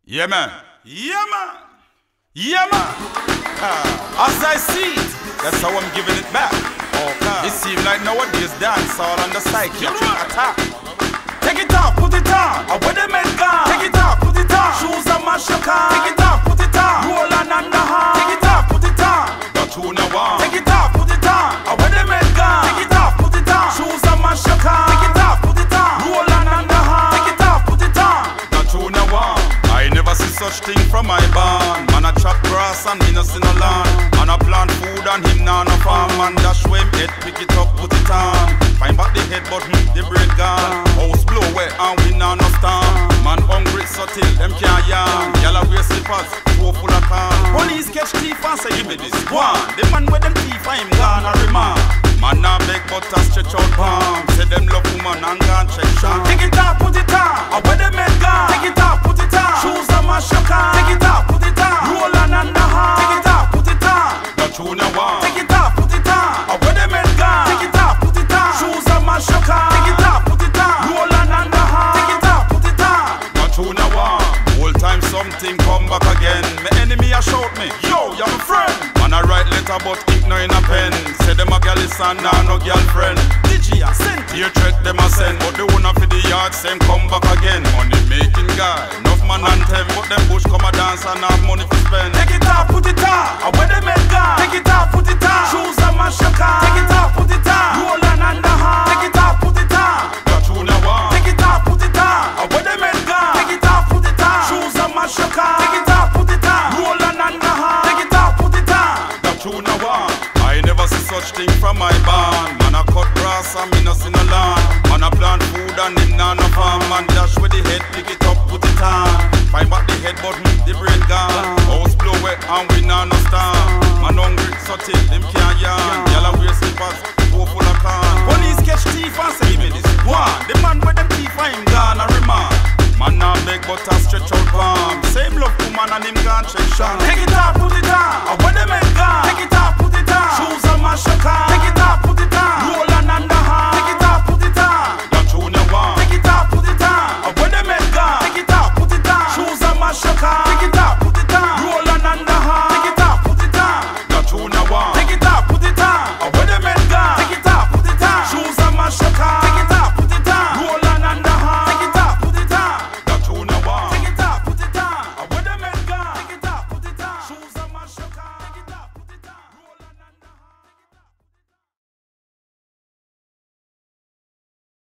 Yeah, man. Yeah, man. Yeah, man. As I see it, that's how I'm giving it back. Okay. It seems like nowadays dance all on the psychiatric attack. Take it off, put it on. Where the men gone? Take it off, put it on. Shoes and mash your car. Take it off, put it on. Roll on and the hand. Take it off, put it on. Got you no one. Take it off, put it on. Where the men gone? Take it off, put it on. Shoes and mash your car. Take it off, put it on. Roll on and the hand. Take it off, put it on. Got you no one. I never see such thing from my barn. Man a chop grass and me no see no land. Man a plant food and him nah no farm. Man dash when him head, pick it up, put it on. Find back the head but the brain gone. House blow wet and we nah no stand. Man hungry so till them can't yarn. Yalla wear slippers, toe full of can. Police catch thief and say give me this one. The man with them teeth and him gone a remand. Man nah beg but a stretch out palm. Say them love woman and gone check shan. Take it off, put it on. Where them men gone? Take it off, put it on. Shoes and mash your car. Take it off, put it on. Roll on and the hand. Take it off, put it on. Got you no one. Take it off, put it on. Where them men gone? Take it off, put it on. Shoes and mash your car. Take it off, put it on. Roll on and the hand. Take it off, put it on. Got you no one. Whole time something come back again. My enemy a shout me, yo, you're my friend. Man a write letter but ink no in a pen. Say them a gal is and nah no girlfriend. Digi a send, here threat them a send. But the one for the yard same come back again. Money making guy, enough man and them. But them bush come a dance and have money to spend. Take it off, put it on. Where them men gone? Take it off, put it on. Shoes and mash your car. Take it off, put it on. Roll